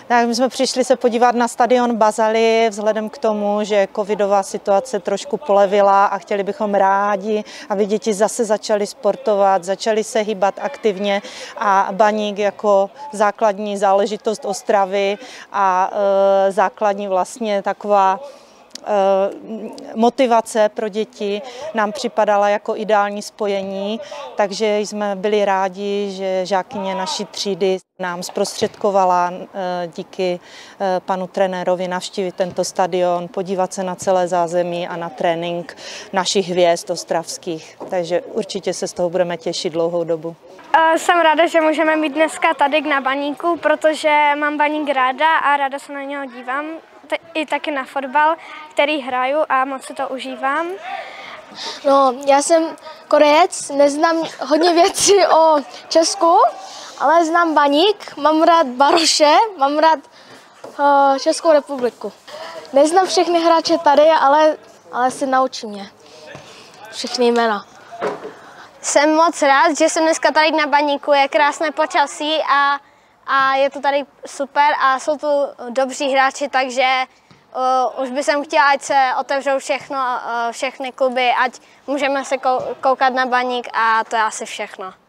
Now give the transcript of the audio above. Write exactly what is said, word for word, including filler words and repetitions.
Tak my jsme přišli se podívat na stadion Bazaly vzhledem k tomu, že covidová situace trošku polevila a chtěli bychom rádi, aby děti zase začaly sportovat, začaly se hýbat aktivně a Baník jako základní záležitost Ostravy a e, základní vlastně taková motivace pro děti nám připadala jako ideální spojení, takže jsme byli rádi, že žákyně naší třídy nám zprostředkovala díky panu trenérovi navštívit tento stadion, podívat se na celé zázemí a na trénink našich hvězd ostravských. Takže určitě se z toho budeme těšit dlouhou dobu. Jsem ráda, že můžeme mít dneska tady na Baníku, protože mám Baník ráda a ráda se na něho dívám. I taky na fotbal, který hraju a moc si to užívám. No, já jsem Korejec, neznám hodně věcí o Česku, ale znám Baník, mám rád Baroše, mám rád uh, Českou republiku. Neznám všechny hráče tady, ale, ale si naučím mě všechny jména. Jsem moc rád, že jsem dneska tady na Baníku, je krásné počasí a A je to tady super a jsou tu dobří hráči, takže uh, už bych chtěla, ať se otevřou všechno, uh, všechny kluby, ať můžeme se koukat na Baník a to je asi všechno.